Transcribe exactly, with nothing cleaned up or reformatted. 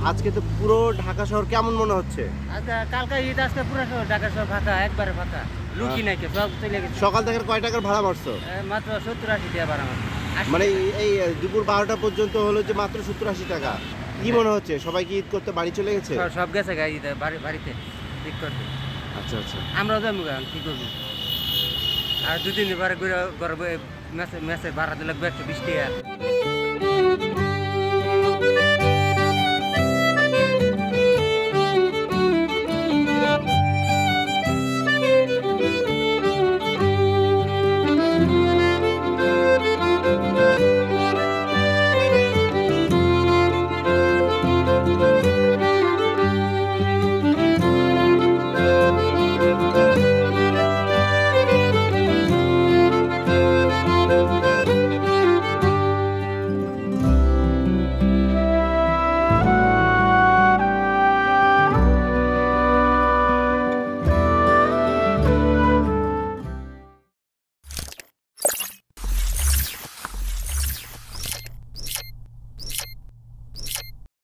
আজকে তো পুরো ঢাকা শহর কেমন মনে হচ্ছে? আজকে কালকে ঈদ, আজকে পুরো শহর ঢাকা শহর ফাঁকা, একবারে ফাঁকা, লুকি নাই কেউ, সব চলে গেছে। সকাল থেকে কয় টাকার ভাড়া মারছো? এ, মাত্র সত্তর আশি টাকা ভাড়া মারছে। আশি মানে টাকা। এই এই দুপুর বারোটা পর্যন্ত হলো যে মাত্র সত্তর আশি টাকা। কি মনে হচ্ছে সবাই কি ঈদ করতে বাড়ি চলে গেছে? সব- সব গেছে গাড়ি বাড়ি বাড়িতে ঠিক করতে। আচ্ছা আচ্ছা। আমরাও যাবো এখন, কি করবো? আর দুদিন পরে ঘুরে ঘরে ম্যাচে ম্যাচে ভাড়া দিলে একশো বিশ টাকা।